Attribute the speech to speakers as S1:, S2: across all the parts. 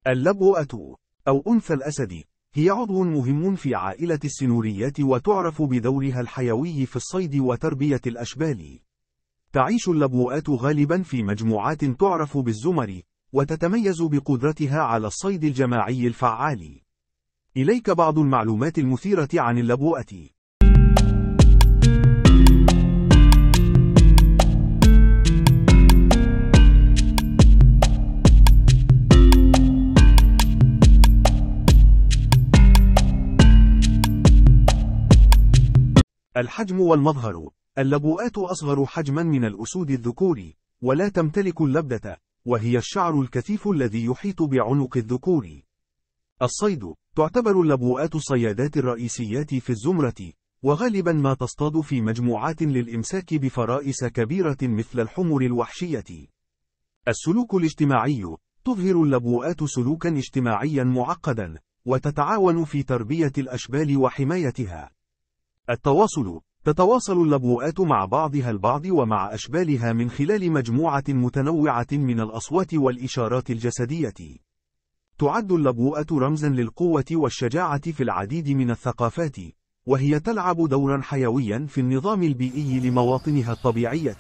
S1: اللبؤة أو أنثى الأسد هي عضو مهم في عائلة السنوريات، وتعرف بدورها الحيوي في الصيد وتربية الأشبال. تعيش اللبؤات غالبا في مجموعات تعرف بالزمر، وتتميز بقدرتها على الصيد الجماعي الفعال. إليك بعض المعلومات المثيرة عن اللبؤة. الحجم والمظهر. اللبؤات أصغر حجما من الأسود الذكور، ولا تمتلك اللبدة، وهي الشعر الكثيف الذي يحيط بعنق الذكور. الصيد. تعتبر اللبؤات الصيادات الرئيسيات في الزمرة، وغالبا ما تصطاد في مجموعات للإمساك بفرائس كبيرة مثل الحمر الوحشية. السلوك الاجتماعي. تظهر اللبؤات سلوكا اجتماعيا معقدا، وتتعاون في تربية الأشبال وحمايتها. التواصل. تتواصل اللبؤات مع بعضها البعض ومع أشبالها من خلال مجموعة متنوعة من الأصوات والإشارات الجسدية. تعد اللبؤة رمزا للقوة والشجاعة في العديد من الثقافات، وهي تلعب دورا حيويا في النظام البيئي لمواطنها الطبيعية.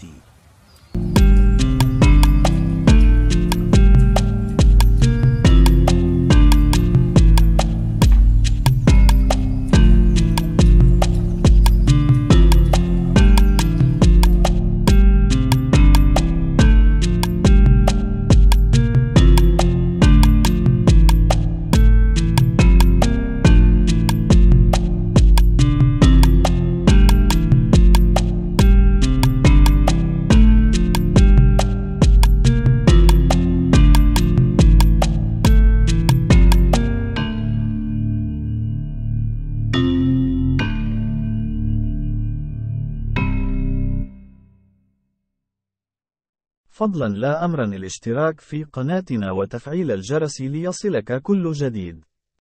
S2: فضلا لا أمرا الاشتراك في قناتنا وتفعيل الجرس ليصلك كل جديد.